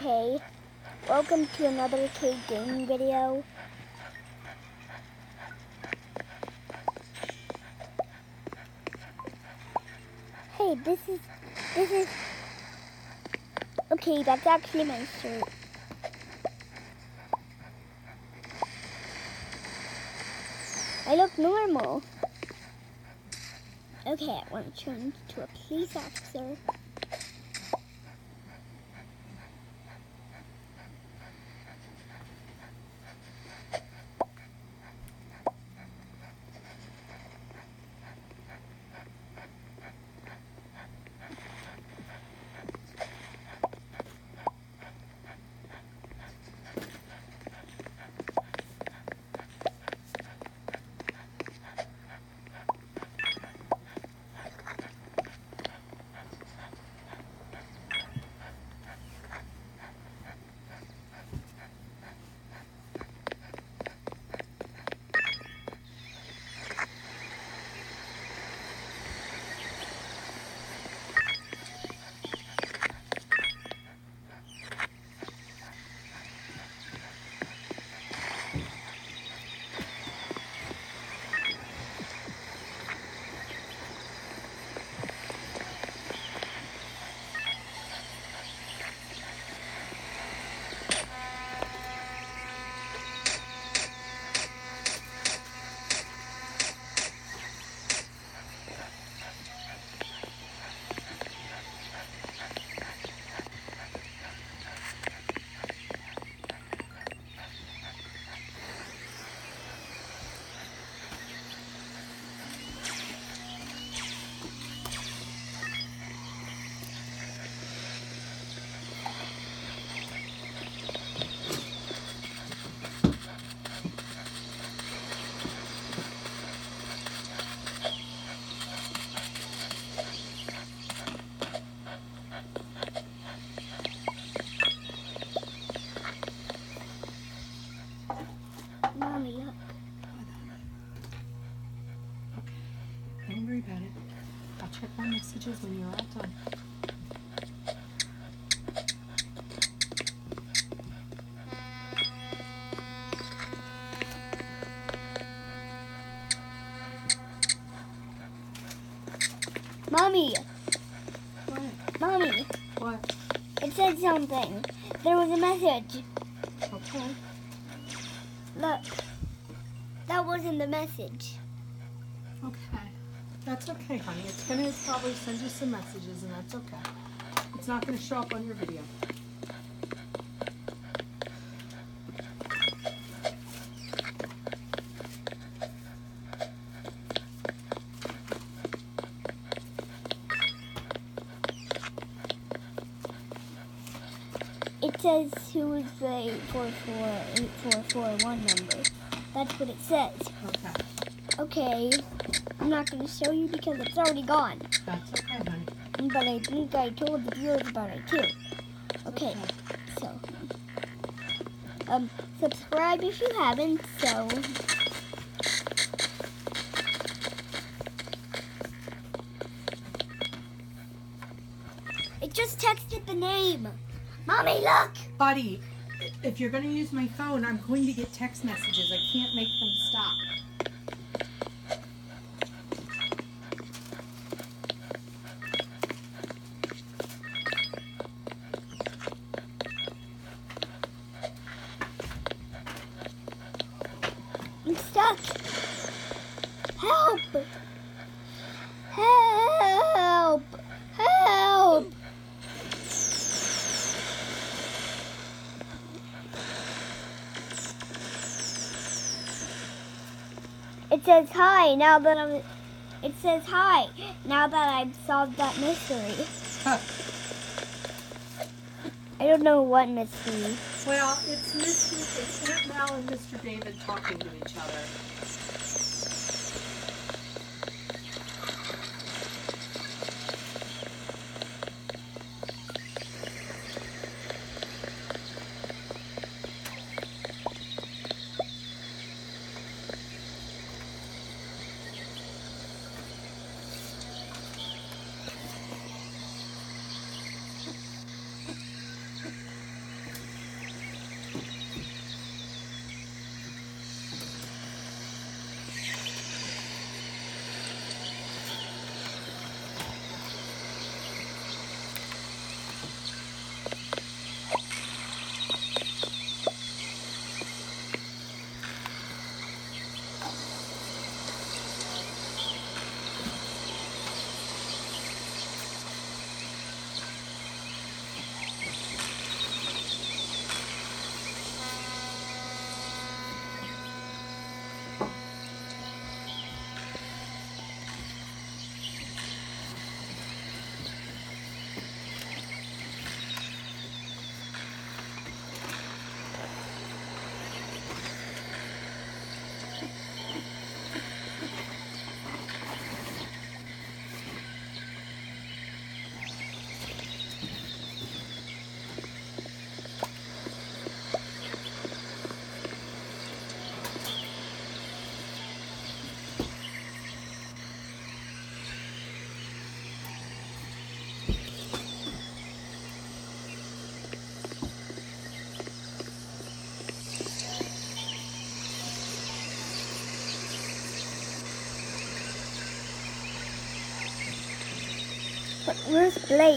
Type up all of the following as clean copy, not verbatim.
Okay, welcome to another Cade gaming video. Hey, this is, okay, that's actually my shirt. I look normal. Okay, I want to turn to a police officer. Mommy, look. Okay, don't worry about it. I'll check my messages when you're all done. Mommy, What? Mommy, What? it said something. There was a message. Okay. Look, that wasn't the message. Okay. That's okay, honey. It's going to probably send you some messages, and that's okay. It's not going to show up on your video. It says who is the 844-8441 number. That's what it says. Okay. Okay, I'm not going to show you because it's already gone. That's okay, honey. But I think I told the viewers about it too. Okay, so subscribe if you haven't. So it just texted the name. Mommy, look. Buddy, if you're going to use my phone, I'm going to get text messages. I can't make them stop. I'm stuck. Help! Help! Help! It says hi now that it says hi now that I've solved that mystery. Huh. I don't know what mystery. Well, it's Aunt Mal and Mr. David talking to each other. Where's Blake?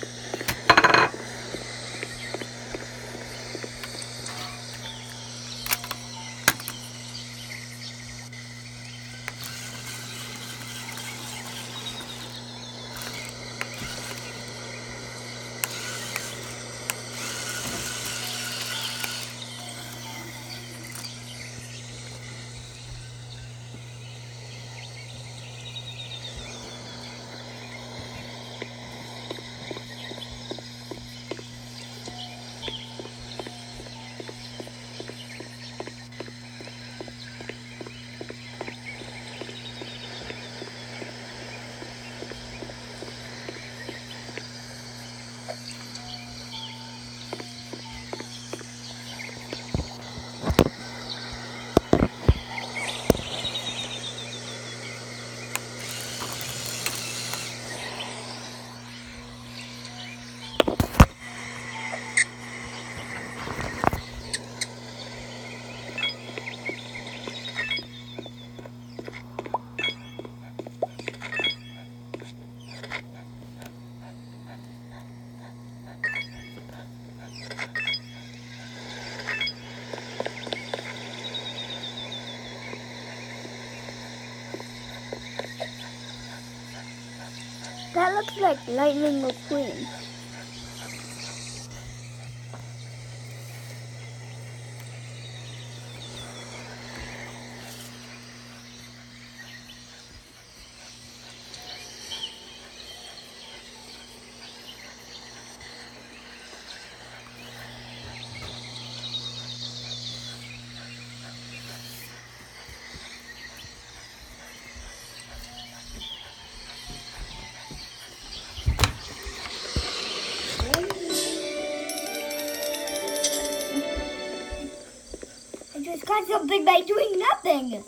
That looks like Lightning McQueen. I just got something by doing nothing.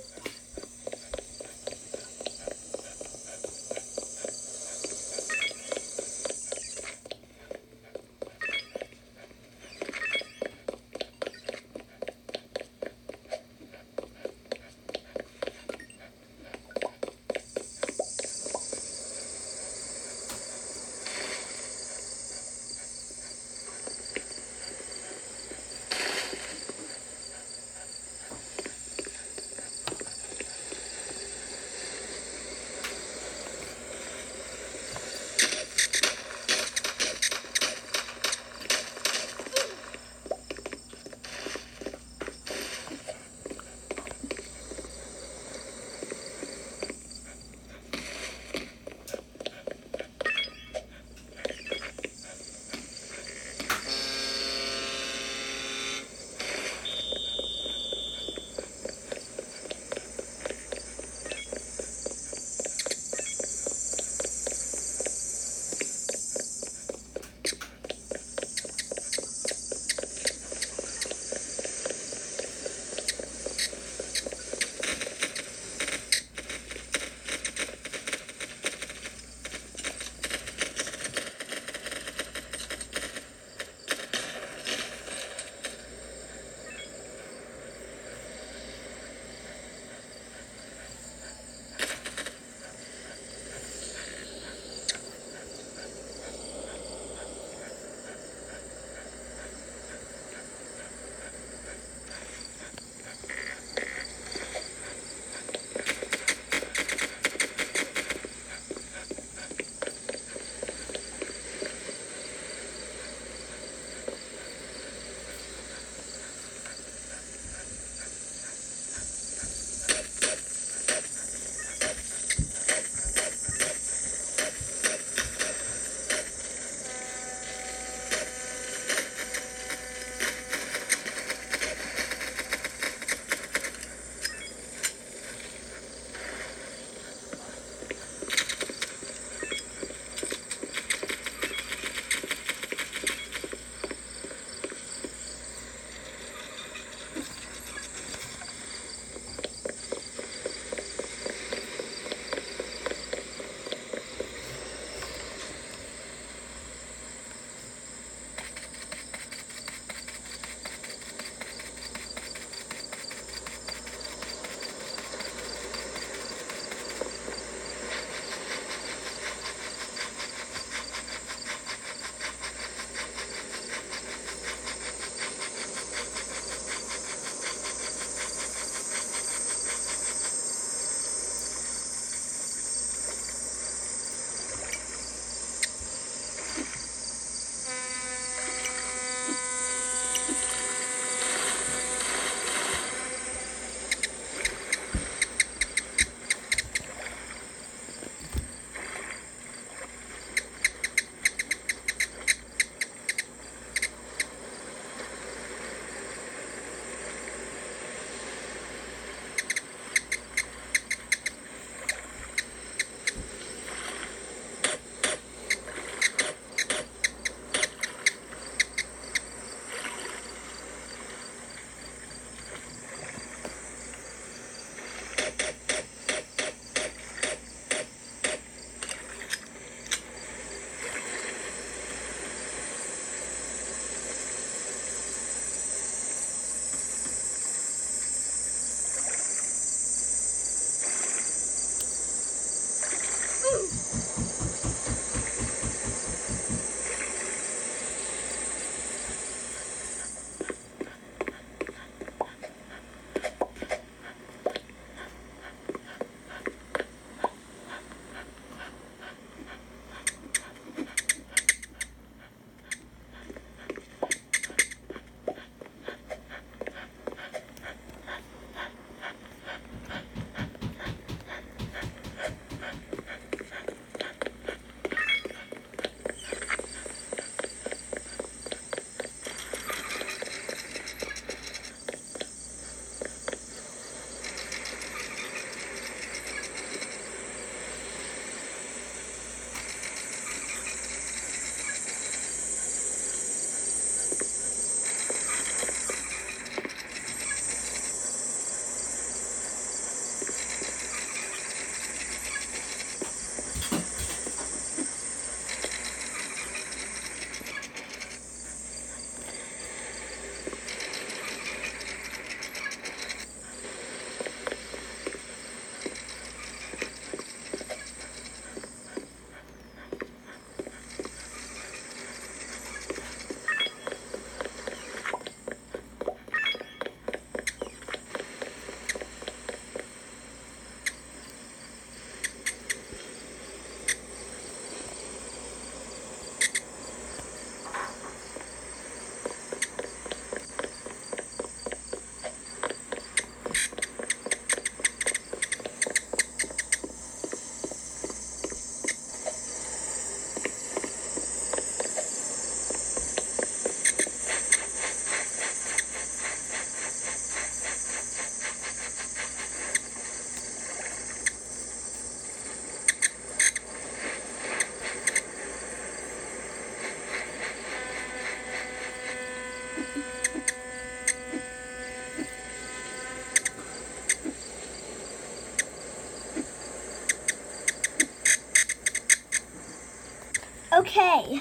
Okay.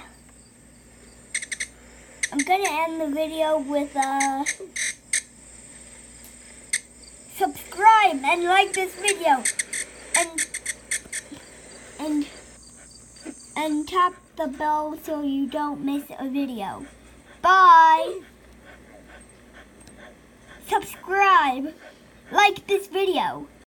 I'm gonna end the video with subscribe and like this video and tap the bell so you don't miss a video. Bye. Subscribe. Like this video.